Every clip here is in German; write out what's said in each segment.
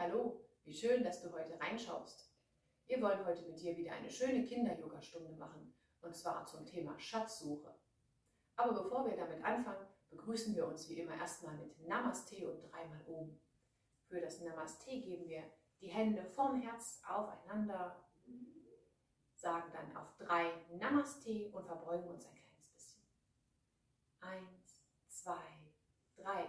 hallo, wie schön, dass du heute reinschaust. Wir wollen heute mit dir wieder eine schöne Kinder-Yoga-Stunde machen, und zwar zum Thema Schatzsuche. Aber bevor wir damit anfangen, begrüßen wir uns wie immer erstmal mit Namaste und dreimal Om. Für das Namaste geben wir die Hände vom Herz aufeinander, sagen dann auf 3 Namaste und verbeugen uns ein kleines bisschen. 1, 2, 3.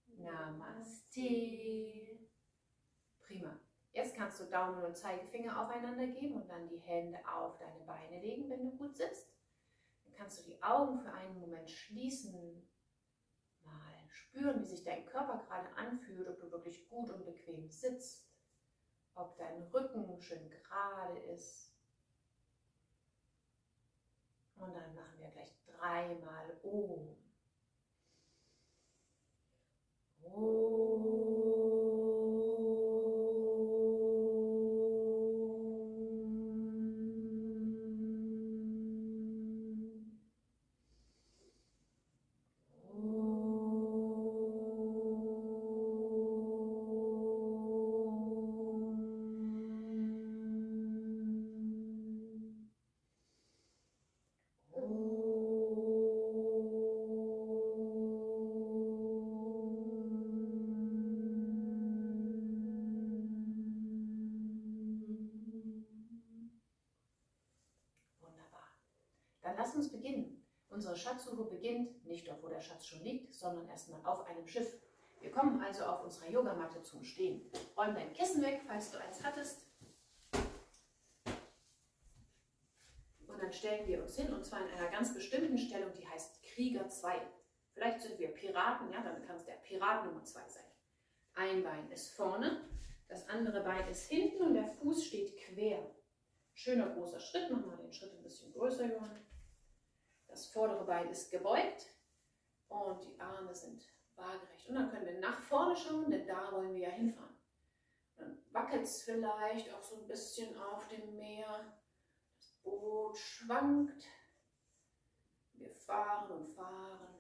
Namaste. Prima. Jetzt kannst du Daumen und Zeigefinger aufeinander geben und dann die Hände auf deine Beine legen, wenn du gut sitzt. Dann kannst du die Augen für einen Moment schließen. Mal spüren, wie sich dein Körper gerade anfühlt, ob du wirklich gut und bequem sitzt, ob dein Rücken schön gerade ist. Und dann machen wir gleich 3-mal Om. Dann lass uns beginnen. Unsere Schatzsuche beginnt nicht dort, wo der Schatz schon liegt, sondern erstmal auf einem Schiff. Wir kommen also auf unserer Yogamatte zum Stehen. Räum dein Kissen weg, falls du eins hattest. Und dann stellen wir uns hin, und zwar in einer ganz bestimmten Stellung, die heißt Krieger 2. Vielleicht sind wir Piraten, ja, dann kann es der Pirat Nummer 2 sein. Ein Bein ist vorne, das andere Bein ist hinten und der Fuß steht quer. Schöner großer Schritt, mach mal den Schritt ein bisschen größer, Johann. Das vordere Bein ist gebeugt und die Arme sind waagerecht. Und dann können wir nach vorne schauen, denn da wollen wir ja hinfahren. Dann wackelt es vielleicht auch so ein bisschen auf dem Meer. Das Boot schwankt. Wir fahren und fahren.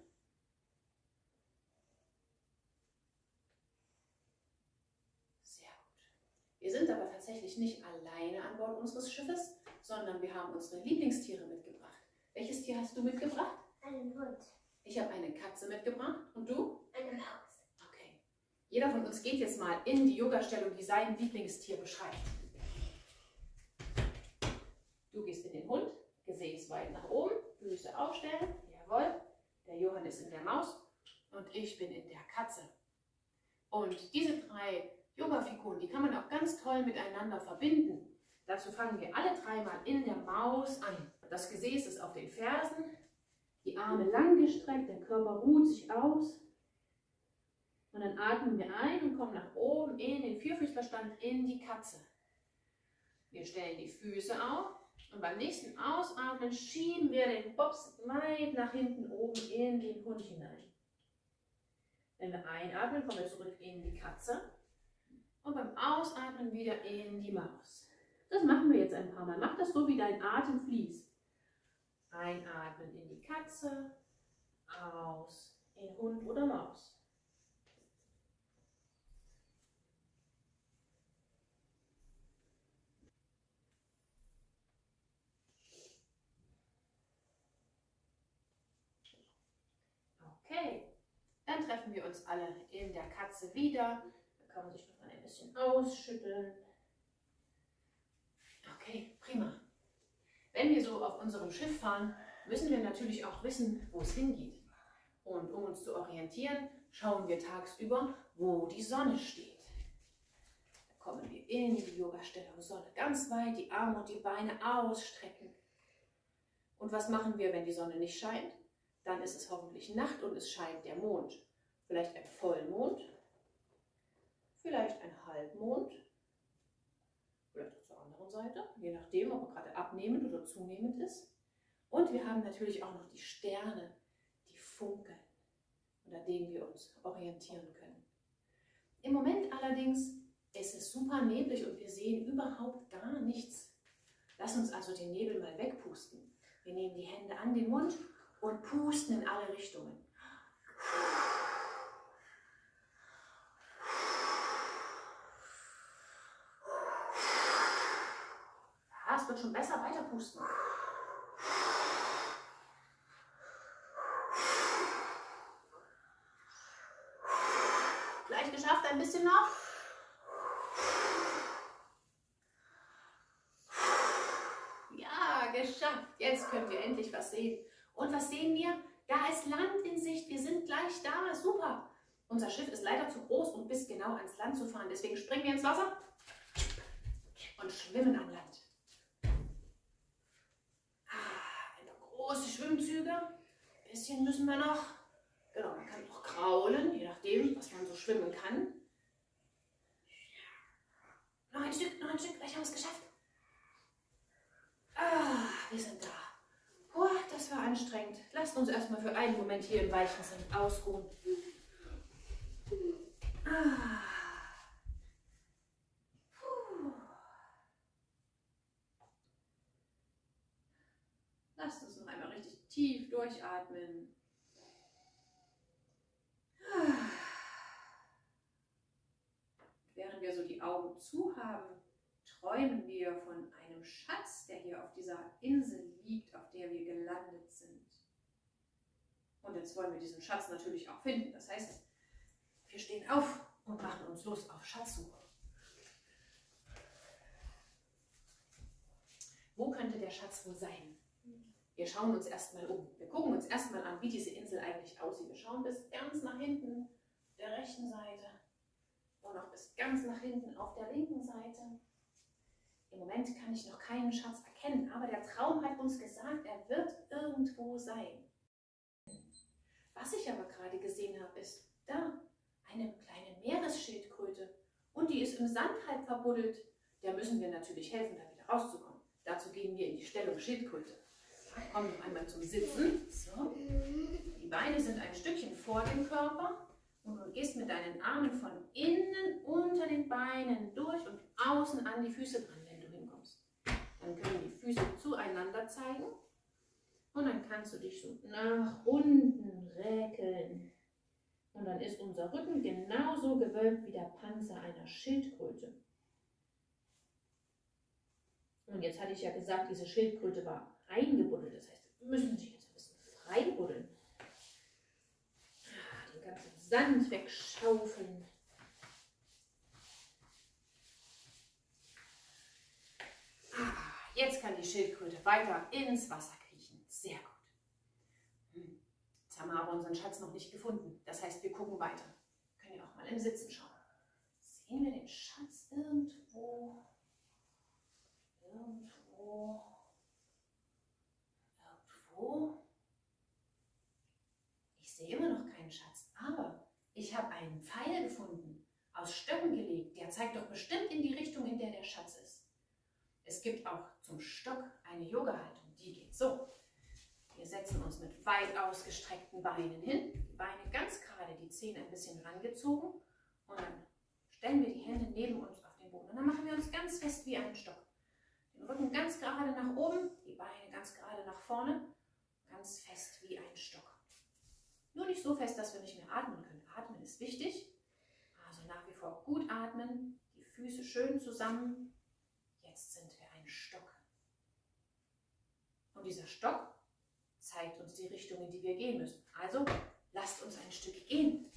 Sehr gut. Wir sind aber tatsächlich nicht alleine an Bord unseres Schiffes, sondern wir haben unsere Lieblingstiere mitgebracht. Welches Tier hast du mitgebracht? Einen Hund. Ich habe eine Katze mitgebracht. Und du? Eine Maus. Okay. Jeder von uns geht jetzt mal in die Yoga-Stellung, die sein Lieblingstier beschreibt. Du gehst in den Hund, Gesäß weit nach oben, Füße aufstellen. Jawohl. Der Johann ist in der Maus und ich bin in der Katze. Und diese 3 Yoga-Figuren, die kann man auch ganz toll miteinander verbinden. Dazu fangen wir alle 3-mal in der Maus an. Das Gesäß ist auf den Fersen, die Arme lang gestreckt, der Körper ruht sich aus. Und dann atmen wir ein und kommen nach oben in den Vierfüßlerstand, in die Katze. Wir stellen die Füße auf und beim nächsten Ausatmen schieben wir den Bops weit nach hinten oben in den Hund hinein. Wenn wir einatmen, kommen wir zurück in die Katze und beim Ausatmen wieder in die Maus. Das machen wir jetzt ein paar Mal. Mach das so, wie dein Atem fließt. Einatmen in die Katze, aus in Hund oder Maus. Okay, dann treffen wir uns alle in der Katze wieder. Da kann man sich noch mal ein bisschen ausschütteln. Okay, prima. Wenn wir so auf unserem Schiff fahren, müssen wir natürlich auch wissen, wo es hingeht. Und um uns zu orientieren, schauen wir tagsüber, wo die Sonne steht. Da kommen wir in die Yoga-Stellung, Sonne ganz weit, die Arme und die Beine ausstrecken. Und was machen wir, wenn die Sonne nicht scheint? Dann ist es hoffentlich Nacht und es scheint der Mond. Vielleicht ein Vollmond, vielleicht ein Halbmond. Vielleicht auch zur anderen Seite, je nachdem, ob er gerade abnehmend oder zunehmend ist. Und wir haben natürlich auch noch die Sterne, die funkeln, unter denen wir uns orientieren können. Im Moment allerdings ist es super neblig und wir sehen überhaupt gar nichts. Lass uns also den Nebel mal wegpusten. Wir nehmen die Hände an den Mund und pusten in alle Richtungen. es wird schon besser. Weiter pusten. Gleich geschafft, ein bisschen noch. Ja, geschafft. Jetzt können wir endlich was sehen. Und was sehen wir? Da ist Land in Sicht. Wir sind gleich da. Super. Unser Schiff ist leider zu groß, um bis genau ans Land zu fahren. Deswegen springen wir ins Wasser und schwimmen an Land. Ein paar große Schwimmzüge. Ein bisschen müssen wir noch. Genau, man kann auch kraulen, je nachdem, was man so schwimmen kann. Noch ein Stück, gleich haben wir es geschafft. Wir sind da. Das war anstrengend. Lasst uns erstmal für einen Moment hier im weichen Sand ausruhen. Lasst uns noch einmal richtig tief durchatmen. Während wir so die Augen zu haben, träumen wir von einem Schatz, der hier auf dieser Insel liegt, auf der wir gelandet sind. Und jetzt wollen wir diesen Schatz natürlich auch finden. Das heißt, wir stehen auf und machen uns los auf Schatzsuche. Wo könnte der Schatz wohl sein? Wir schauen uns erstmal um. Wir gucken uns erstmal an, wie diese Insel eigentlich aussieht. Wir schauen bis ganz nach hinten auf der rechten Seite und auch bis ganz nach hinten auf der linken Seite. Im Moment kann ich noch keinen Schatz erkennen, aber der Traum hat uns gesagt, er wird irgendwo sein. Was ich aber gerade gesehen habe, ist da eine kleine Meeresschildkröte und die ist im Sand halb verbuddelt. Der müssen wir natürlich helfen, da wieder rauszukommen. Dazu gehen wir in die Stellung Schildkröte. Komm noch einmal zum Sitzen. So. Die Beine sind ein Stückchen vor dem Körper und du gehst mit deinen Armen von innen unter den Beinen durch und außen an die Füße dran, wenn du hinkommst. Dann können die Füße zueinander zeigen und dann kannst du dich so nach unten räkeln. Und dann ist unser Rücken genauso gewölbt wie der Panzer einer Schildkröte. Und jetzt hatte ich ja gesagt, diese Schildkröte war eingebuddelt. Das heißt, wir müssen sich jetzt ein bisschen frei buddeln. Den ganzen Sand wegschaufeln. Jetzt kann die Schildkröte weiter ins Wasser kriechen. Sehr gut. Jetzt haben wir aber unseren Schatz noch nicht gefunden. Das heißt, wir gucken weiter. Wir können ja auch mal im Sitzen schauen. Sehen wir den Schatz irgendwo? Irgendwo. Ich sehe immer noch keinen Schatz, aber ich habe einen Pfeil gefunden, aus Stöcken gelegt. Der zeigt doch bestimmt in die Richtung, in der der Schatz ist. Es gibt auch zum Stock eine Yoga-Haltung, die geht so. Wir setzen uns mit weit ausgestreckten Beinen hin, die Beine ganz gerade, die Zehen ein bisschen rangezogen und dann stellen wir die Hände neben uns auf den Boden. Und dann machen wir uns ganz fest wie einen Stock. Den Rücken ganz gerade nach oben, die Beine ganz gerade nach vorne, ganz fest wie ein Stock. Nur nicht so fest, dass wir nicht mehr atmen können. Atmen ist wichtig, also nach wie vor gut atmen, die Füße schön zusammen. Jetzt sind wir ein Stock. Und dieser Stock zeigt uns die Richtung, in die wir gehen müssen. Also lasst uns ein Stück gehen.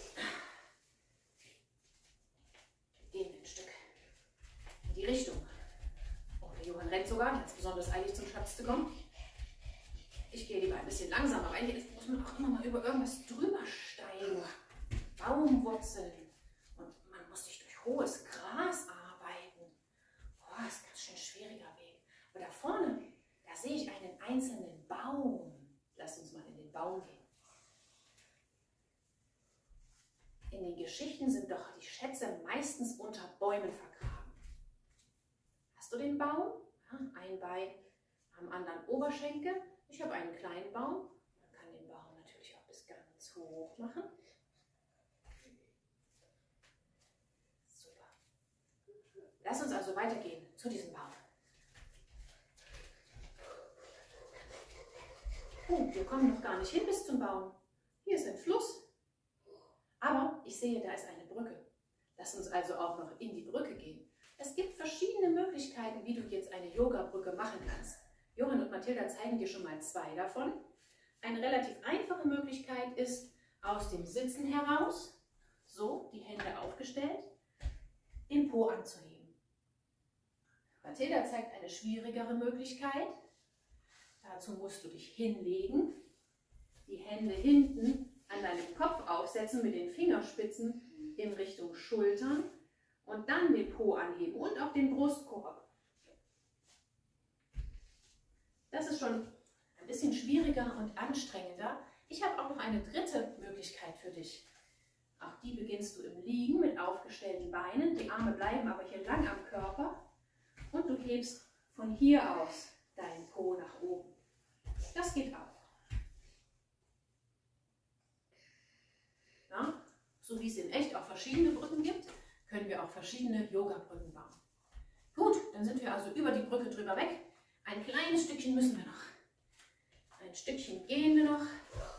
Gehen wir ein Stück in die Richtung. Der Johann rennt sogar, der hat es besonders eilig zum Schatz zu kommen. Ich gehe lieber ein bisschen langsamer, weil hier muss man auch immer mal über irgendwas drüber steigen. Baumwurzeln. Und man muss sich durch hohes Gras arbeiten. Das ist ein ganz schön schwieriger Weg. Aber da vorne, da sehe ich einen einzelnen Baum. Lasst uns mal in den Baum gehen. In den Geschichten sind doch die Schätze meistens unter Bäumen vergraben. Hast du den Baum? Ja, ein Bein am anderen Oberschenkel. Ich habe einen kleinen Baum. Man kann den Baum natürlich auch bis ganz hoch machen. Super. Lass uns also weitergehen zu diesem Baum. Wir kommen noch gar nicht hin bis zum Baum. Hier ist ein Fluss. Aber ich sehe, da ist eine Brücke. Lass uns also auch noch in die Brücke gehen. Es gibt verschiedene Möglichkeiten, wie du jetzt eine Yoga-Brücke machen kannst. Johann und Mathilda zeigen dir schon mal 2 davon. Eine relativ einfache Möglichkeit ist, aus dem Sitzen heraus, so die Hände aufgestellt, den Po anzuheben. Mathilda zeigt eine schwierigere Möglichkeit. Dazu musst du dich hinlegen, die Hände hinten an deinem Kopf aufsetzen mit den Fingerspitzen in Richtung Schultern und dann den Po anheben und auch den Brustkorb. Das ist schon ein bisschen schwieriger und anstrengender. Ich habe auch noch eine dritte Möglichkeit für dich. Auch die beginnst du im Liegen mit aufgestellten Beinen. Die Arme bleiben aber hier lang am Körper. Und du hebst von hier aus deinen Po nach oben. Das geht auch. Ja, so wie es in echt auch verschiedene Brücken gibt, können wir auch verschiedene Yoga-Brücken bauen. Gut, dann sind wir also über die Brücke drüber weg. Ein kleines Stückchen müssen wir noch. Ein Stückchen gehen wir noch.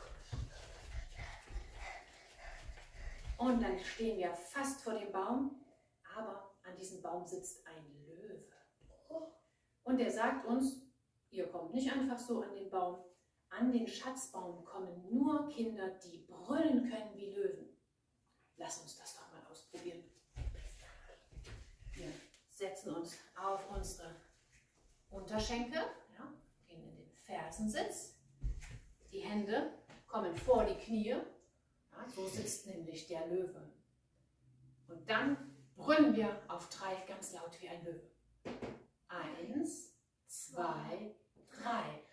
Und dann stehen wir fast vor dem Baum, aber an diesem Baum sitzt ein Löwe. Und der sagt uns, ihr kommt nicht einfach so an den Baum. An den Schatzbaum kommen nur Kinder, die brüllen können wie Löwen. Lass uns das doch mal ausprobieren. Wir setzen uns auf unsere Unterschenkel, ja, gehen in den Fersensitz. Die Hände kommen vor die Knie. Ja, so sitzt nämlich der Löwe. Und dann brüllen wir auf 3 ganz laut wie ein Löwe. 1, 2, 3.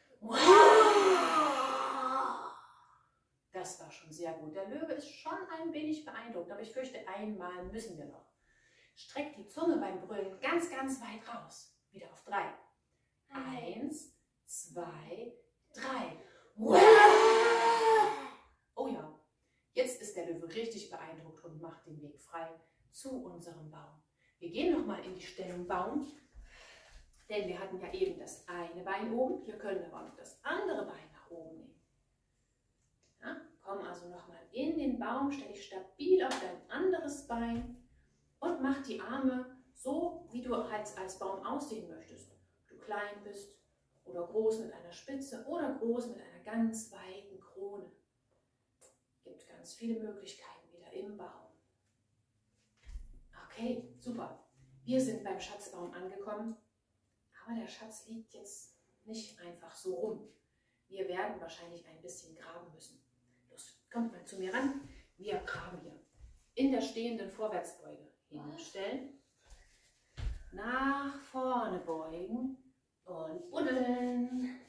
Das war schon sehr gut. Der Löwe ist schon ein wenig beeindruckt, aber ich fürchte, einmal müssen wir noch. Streck die Zunge beim Brüllen ganz, ganz weit raus. Wieder auf 3. 1, 2, 3. Oh ja, jetzt ist der Löwe richtig beeindruckt und macht den Weg frei zu unserem Baum. Wir gehen nochmal in die Stellung Baum, denn wir hatten ja eben das eine Bein oben. Wir können aber auch noch das andere Bein nach oben nehmen. Ja, komm also nochmal in den Baum, stell dich stabil auf dein anderes Bein und mach die Arme so, wie du als Baum aussehen möchtest. Ob du klein bist oder groß mit einer Spitze oder groß mit einer ganz weiten Krone. Es gibt ganz viele Möglichkeiten wieder im Baum. Okay, super. Wir sind beim Schatzbaum angekommen, aber der Schatz liegt jetzt nicht einfach so rum. Wir werden wahrscheinlich ein bisschen graben müssen. Los, kommt mal zu mir ran. Wir graben hier. In der stehenden Vorwärtsbeuge hinstellen, nach vorne beugen und buddeln.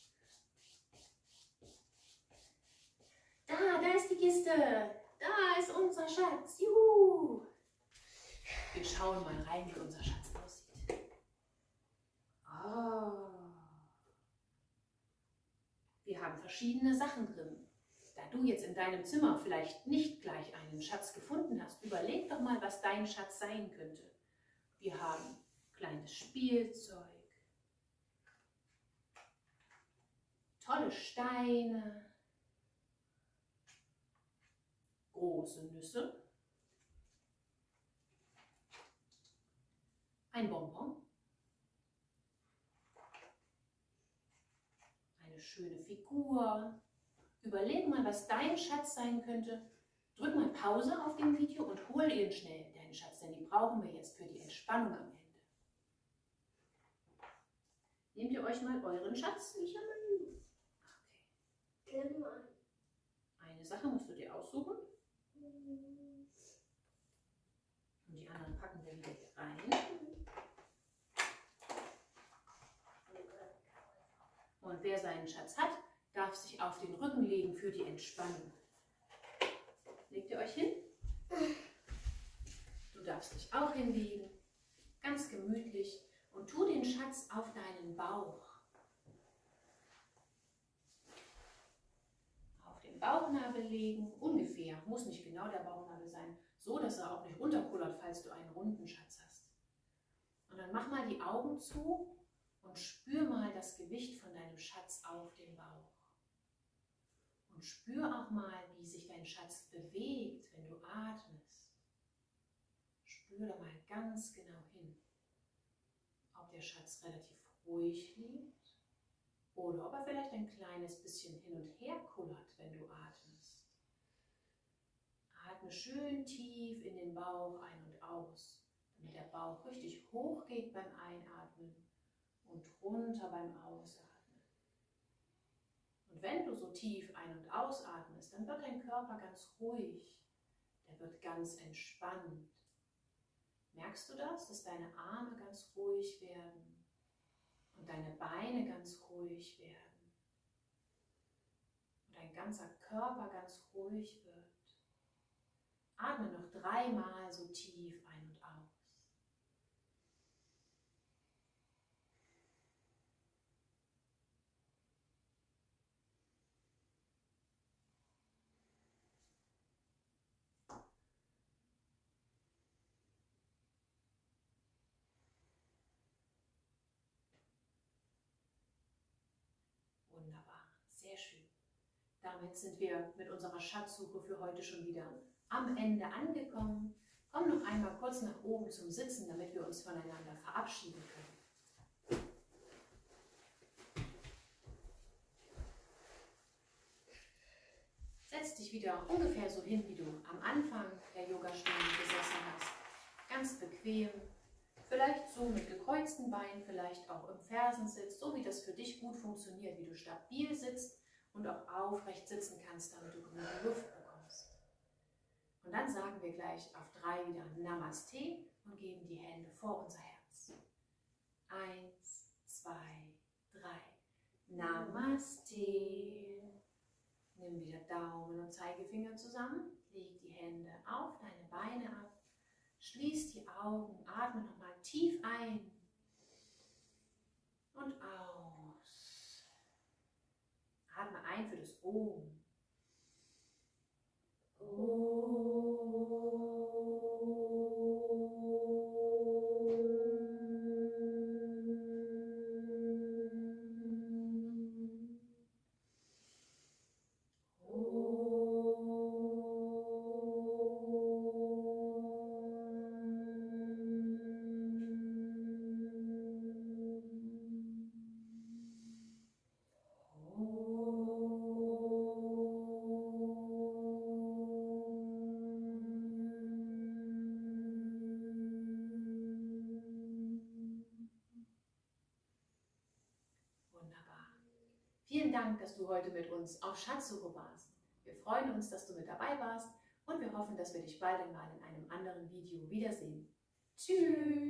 Da ist die Kiste. Da ist unser Schatz. Juhu! Wir schauen mal rein, wie unser Schatz aussieht. Oh. Wir haben verschiedene Sachen drin. Da du jetzt in deinem Zimmer vielleicht nicht gleich einen Schatz gefunden hast, überleg doch mal, was dein Schatz sein könnte. Wir haben kleines Spielzeug, tolle Steine, große Nüsse, ein Bonbon, eine schöne Figur. Überleg mal, was dein Schatz sein könnte. Drück mal Pause auf dem Video und hol ihn schnell, deinen Schatz, denn den brauchen wir jetzt für die Entspannung am Ende. Nehmt ihr euch mal euren Schatz? Ich habe einen. Okay. Eine Sache musst du dir aussuchen. Und die anderen packen wir wieder hier rein. Und wer seinen Schatz hat, darf sich auf den Rücken legen für die Entspannung. Legt ihr euch hin? Du darfst dich auch hinlegen, ganz gemütlich, und tu den Schatz auf deinen Bauch. Auf den Bauchnabel legen, ungefähr, muss nicht genau der Bauchnabel sein, so dass er auch nicht runterkullert, falls du einen runden Schatz hast. Und dann mach mal die Augen zu und spür mal das Gewicht von deinem Schatz auf dem Bauch. Und spür auch mal, wie sich dein Schatz bewegt, wenn du atmest. Spür da mal ganz genau hin. ob der Schatz relativ ruhig liegt oder ob er vielleicht ein kleines bisschen hin und her kullert, wenn du atmest. Atme schön tief in den Bauch ein und aus, damit der Bauch richtig hoch geht beim Einatmen und runter beim Ausatmen. Und wenn du so tief ein- und ausatmest, dann wird dein Körper ganz ruhig, der wird ganz entspannt. Merkst du das, dass deine Arme ganz ruhig werden und deine Beine ganz ruhig werden und dein ganzer Körper ganz ruhig wird? Atme noch 3-mal so tief ein und aus. Wunderbar, sehr schön. Damit sind wir mit unserer Schatzsuche für heute schon wieder am Ende angekommen. Komm noch einmal kurz nach oben zum Sitzen, damit wir uns voneinander verabschieden können. Setz dich wieder ungefähr so hin, wie du am Anfang der Yogastunde gesessen hast. Ganz bequem, vielleicht so mit gekreuzten Beinen, vielleicht auch im Fersensitz, so wie das für dich gut funktioniert, wie du stabil sitzt und auch aufrecht sitzen kannst, damit du genug Luft bekommst. Und dann sagen wir gleich auf 3 wieder Namaste und geben die Hände vor unser Herz. 1, 2, 3. Namaste. Nimm wieder Daumen und Zeigefinger zusammen. Leg die Hände auf deine Beine ab. Schließ die Augen. Atme nochmal tief ein und aus. Atme ein für das Om. Vielen Dank, dass du heute mit uns auf Schatzsuche warst. Wir freuen uns, dass du mit dabei warst und wir hoffen, dass wir dich bald einmal in einem anderen Video wiedersehen. Tschüss!